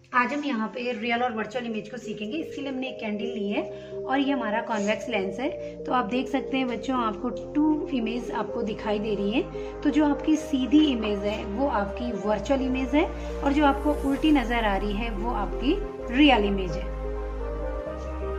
आज हम यहाँ पे रियल और वर्चुअल इमेज को सीखेंगे। इसके लिए हमने एक कैंडल ली है और ये हमारा कॉन्वेक्स लेंस है। तो आप देख सकते हैं बच्चों, आपको 2 इमेज आपको दिखाई दे रही है। तो जो आपकी सीधी इमेज है वो आपकी वर्चुअल इमेज है और जो आपको उल्टी नजर आ रही है वो आपकी रियल इमेज है।